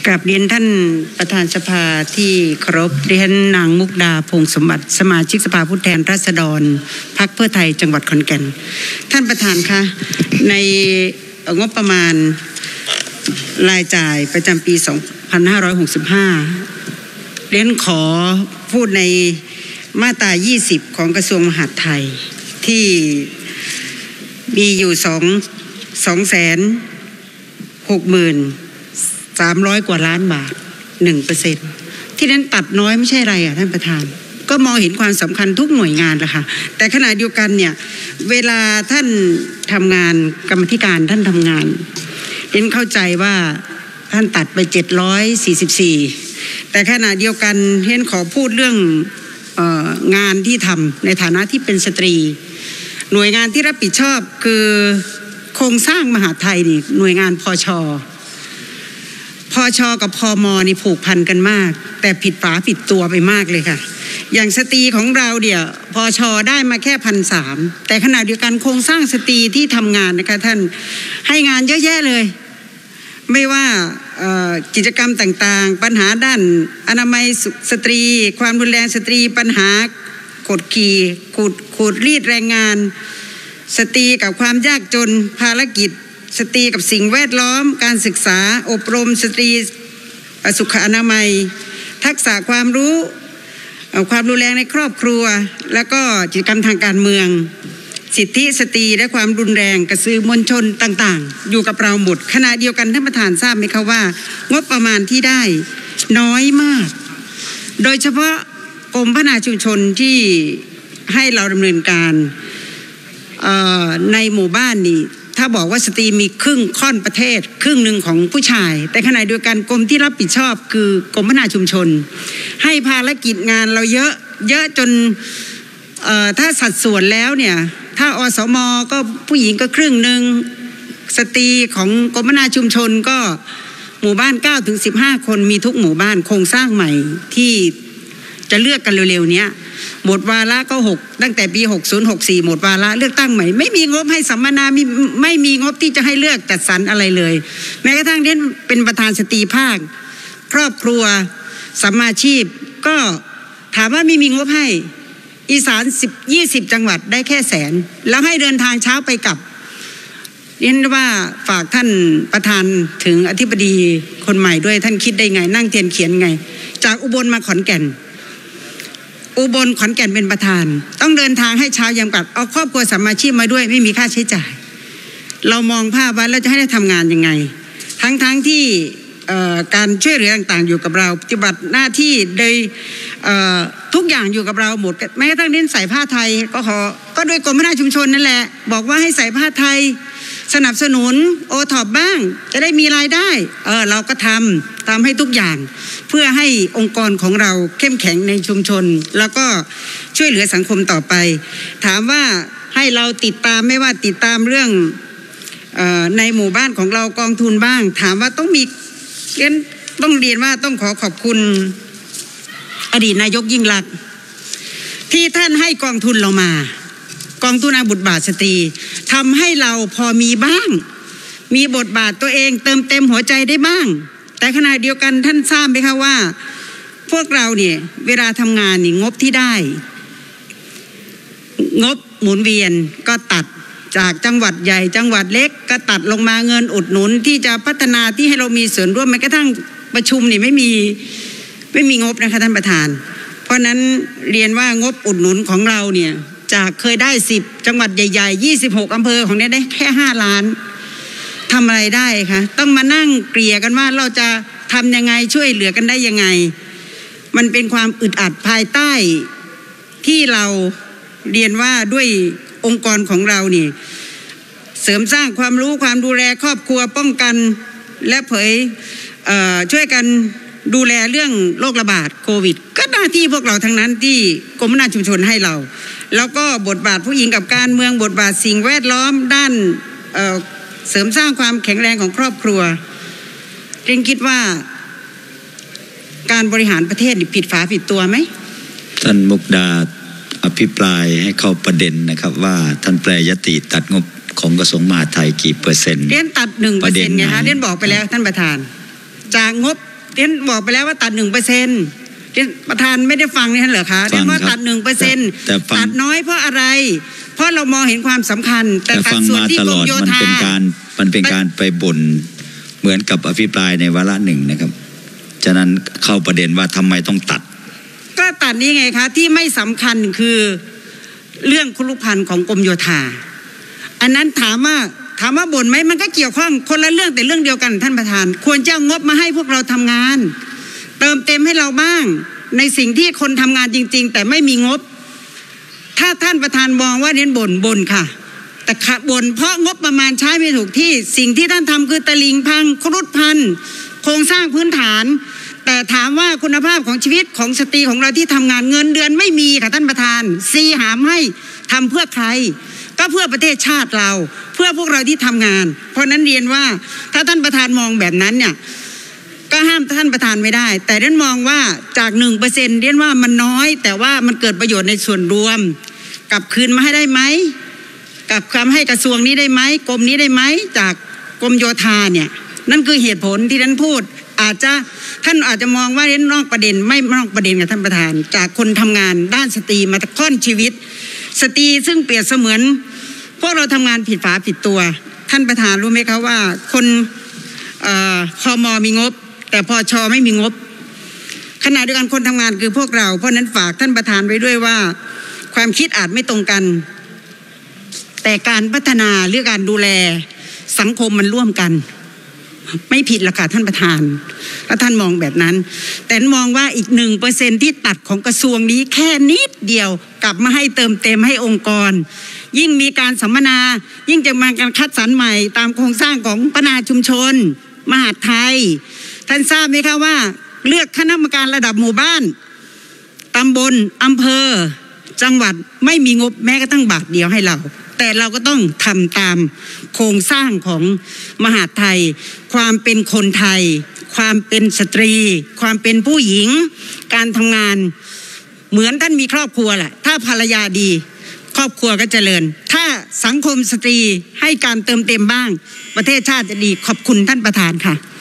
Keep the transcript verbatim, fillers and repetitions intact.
กับเรียนท่านประธานสภาที่เคารพเรียนนางมุกดาพงษ์สมบัติสมาชิกสภาผู้แทนราษฎรพรรคเพื่อไทยจังหวัดขอนแก่นท่านประธานคะในงบประมาณรายจ่ายประจำปีสองพันห้าร้อยหกสิบห้าเรียนขอพูดในมาตรายี่สิบของกระทรวงมหาดไทยที่มีอยู่สองสองแสนหกหมื่นสามร้อยกว่าล้านบาทหนึ่งเปอร์เซ็นต์ที่นั้นตัดน้อยไม่ใช่อะไรอ่ะท่านประธานก็มองเห็นความสำคัญทุกหน่วยงานแหละค่ะแต่ขณะเดียวกันเนี่ยเวลาท่านทำงานกรรมธิการท่านทำงานเรียนเข้าใจว่าท่านตัดไปเจ็ดร้อยสี่สิบสี่แต่ขณะเดียวกันเรียนขอพูดเรื่องเอ่องานที่ทำในฐานะที่เป็นสตรีหน่วยงานที่รับผิดชอบคือโครงสร้างมหาดไทยนี่หน่วยงานพช.พช.กับพม.นี่ผูกพันกันมากแต่ผิดฝาผิดตัวไปมากเลยค่ะอย่างสตรีของเราเดี๋ยวพช.ได้มาแค่พันสามแต่ขณะเดียวกันโครงสร้างสตรีที่ทำงานนะคะท่านให้งานเยอะแยะเลยไม่ว่ากิจกรรมต่างๆปัญหาด้านอนามัยสตรีความรุนแรงสตรีปัญหากดขี่ขูดขูดรีดแรงงานสตรีกับความยากจนภารกิจสตรีกับสิ่งแวดล้อมการศึกษาอบรมสตรีสุขอนามัยทักษะความรู้ความรุนแรงในครอบครัวแล้วก็กิจกรรมทางการเมืองสิทธิสตรีและความรุนแรงกับสื่อมวลชนต่างๆอยู่กับเราหมดขณะเดียวกันท่านประธานทราบไหมคะว่างบประมาณที่ได้น้อยมากโดยเฉพาะกรมพัฒนาชุมชนที่ให้เราดำเนินการในหมู่บ้านนี่ถ้าบอกว่าสตรีมีครึ่งค่อนประเทศครึ่งหนึ่งของผู้ชายแต่ขณะเดียวกันกรมที่รับผิดชอบคือกรมพัฒนาชุมชนให้ภารกิจงานเราเยอะเยอะจนถ้าสัดส่วนแล้วเนี่ยถ้าอสม.ก็ผู้หญิงก็ครึ่งหนึ่งสตรีของกรมพัฒนาชุมชนก็หมู่บ้านเก้าถึงสิบห้าคนมีทุกหมู่บ้านโครงสร้างใหม่ที่จะเลือกกันเร็วๆนี้หมดวาระก็หกตั้งแต่ปีหกศูนย์ หกสี่หมดวาระเลือกตั้งใหม่ไม่มีงบให้สัมมนาไม่ไม่มีงบที่จะให้เลือกจัดสรรอะไรเลยแม้กระทั่งเด่นเป็นประธานสตรีภาคครอบครัวสัมมาชีพก็ถามว่าไม่มีงบให้อีสานสิบ ยี่สิบจังหวัดได้แค่แสนแล้วให้เดินทางเช้าไปกลับเรียนว่าฝากท่านประธานถึงอธิบดีคนใหม่ด้วยท่านคิดได้ไงนั่งเทียนเขียนไงจากอุบลมาขอนแก่นอุบลขอนแก่นเป็นประธานต้องเดินทางให้เช้าเย็นกลับเอาครอบครัวสัมมาชีพมาด้วยไม่มีค่าใช้จ่ายเรามองภาพว่าเราจะให้ได้ทำงานยังไงทั้งๆ ท, ที่การช่วยเหลือต่างๆอยู่กับเราปฏิบัติหน้าที่โดยทุกอย่างอยู่กับเราหมดแม้กระทั่งเน้นใส่ผ้าไทยก็ขอก็โดยกรมพัฒนาชุมชนนั่นแหละบอกว่าให้ใส่ผ้าไทยสนับสนุนโอท็อปบ้างจะได้มีรายได้เออเราก็ทำทำให้ทุกอย่างเพื่อให้องค์กรของเราเข้มแข็งในชุมชนแล้วก็ช่วยเหลือสังคมต่อไปถามว่าให้เราติดตามไม่ว่าติดตามเรื่องเอ่อในหมู่บ้านของเรากองทุนบ้างถามว่าต้องมีเรียนต้องเรียนว่าต้องขอขอบคุณอดีตนายกยิ่งลักษณ์ที่ท่านให้กองทุนเรามากองทุนอาบุตรบาทสตรีทำให้เราพอมีบ้างมีบทบาทตัวเองเติมเต็มหัวใจได้บ้างแต่ขณะเดียวกันท่านทราบไหมคะว่าพวกเราเนี่ยเวลาทำงานนี่งบที่ได้งบหมุนเวียนก็ตัดจากจังหวัดใหญ่จังหวัดเล็กก็ตัดลงมาเงินอุดหนุนที่จะพัฒนาที่ให้เรามีส่วนร่วมแม้กระทั่งประชุมนี่ไม่มีไม่มีงบนะคะท่านประธานเพราะนั้นเรียนว่างบอุดหนุนของเราเนี่ยจากเคยได้สิบจังหวัดใหญ่ๆยี่สิบหกอำเภอของนี้ได้แค่ห้าล้านทำอะไรได้คะต้องมานั่งเกลี่ยกันว่าเราจะทำยังไงช่วยเหลือกันได้ยังไงมันเป็นความอึดอัดภายใต้ที่เราเรียนว่าด้วยองค์กรของเรานี่เสริมสร้างความรู้ความดูแลครอบครัวป้องกันและเผยเอ่อช่วยกันดูแลเรื่องโรคระบาดโควิดก็หน้าที่พวกเราทั้งนั้นที่กรมพัฒนาชุมชนให้เราแล้วก็บทบาทผู้หญิงกับการเมืองบทบาทสิ่งแวดล้อมด้านเอ่อเสริมสร้างความแข็งแรงของครอบครัวเรียนคิดว่าการบริหารประเทศผิดฝาผิดตัวไหมท่านมุกดาอภิปรายให้เข้าประเด็นนะครับว่าท่านแปรยติตัดงบของกระทรวงมหาดไทยกี่เปอร์เซ็นต์เรียนตัดหนึ่งเปอร์เซ็นต์ไงคะเรียนบอกไปแล้วท่านประธานจากงบเรียนบอกไปแล้วว่าตัดหนึ่งเปอร์เซ็นต์ประธานไม่ได้ฟังนี่ท่านเหรอคะเรียนว่าตัดหนึ่งเปอร์เซ็นต์ตัดน้อยเพราะอะไรเพราะเรามองเห็นความสำคัญแต่ตัดส่วนที่กรมโยธามันเป็นการมันเป็นการไปบ่นเหมือนกับอภิปรายในวาระหนึ่งนะครับฉะนั้นเข้าประเด็นว่าทำไมต้องตัดก็ตัดนี้ไงคะที่ไม่สำคัญคือเรื่องคุรุพันธ์ของกรมโยธาอันนั้นถามว่าถามว่าบ่นไหมมันก็เกี่ยวข้องคนละเรื่องแต่เรื่องเดียวกันท่านประธานควรจะเอางบมาให้พวกเราทำงานเติมเต็มให้เราบ้างในสิ่งที่คนทำงานจริงๆแต่ไม่มีงบถ้าท่านประธานมองว่าเน้นบ่นบ่นค่ะแต่บ่นเพราะงบประมาณใช้ไม่ถูกที่สิ่งที่ท่านทำคือตลิ่งพังครุฑพันโครงสร้างพื้นฐานแต่ถามว่าคุณภาพของชีวิตของสตรีของเราที่ทำงานเงินเดือนไม่มีค่ะท่านประธานซีหามให้ทำเพื่อใครก็เพื่อประเทศชาติเราเพื่อพวกเราที่ทำงานเพราะนั้นเรียนว่าถ้าท่านประธานมองแบบนั้นเนี่ยก็ห้ามท่านประธานไม่ได้แต่เรียนมองว่าจากหนึ่งเปอร์เซ็นต์เรียนว่ามันน้อยแต่ว่ามันเกิดประโยชน์ในส่วนรวมกลับคืนมาให้ได้ไหมกลับคำให้กระทรวงนี้ได้ไหมกรมนี้ได้ไหมจากกรมโยธาเนี่ยนั่นคือเหตุผลที่ท่านพูดอาจจะท่านอาจจะมองว่าเรียนนอกประเด็นไม่นอกประเด็นกับท่านประธานจากคนทำงานด้านสตรีมาค่อนชีวิตสตรีซึ่งเปรียบเสมือนพวกเราทำงานผิดฝาผิดตัวท่านประธานรู้ไหมคะว่าคนเอ่อคม.มีงบแต่พช.ไม่มีงบขณะเดียวกันคนทำงานคือพวกเราเพราะนั้นฝากท่านประธานไว้ด้วยว่าความคิดอาจไม่ตรงกันแต่การพัฒนาหรือการดูแลสังคมมันร่วมกันไม่ผิดหรอกค่ะท่านประธานถ้าท่านมองแบบนั้นแต่มองว่าอีกหนึ่งเปอร์เซ็นต์ที่ตัดของกระทรวงนี้แค่นิดเดียวกลับมาให้เติมเต็มให้องค์กรยิ่งมีการสัมมนายิ่งจะมาการคัดสรรใหม่ตามโครงสร้างของพัฒนาชุมชนมหาดไทยท่านทราบไหมคะว่าเลือกคณะกรรมการระดับหมู่บ้านตำบลอำเภอจังหวัดไม่มีงบแม้กระทั่งบาทเดียวให้เราแต่เราก็ต้องทำตามโครงสร้างของมหาดไทยความเป็นคนไทยความเป็นสตรีความเป็นผู้หญิงการทำงานเหมือนท่านมีครอบครัวแหละถ้าภรรยาดีครอบครัวก็เจริญถ้าสังคมสตรีให้การเติมเต็มบ้างประเทศชาติจะดีขอบคุณท่านประธานค่ะ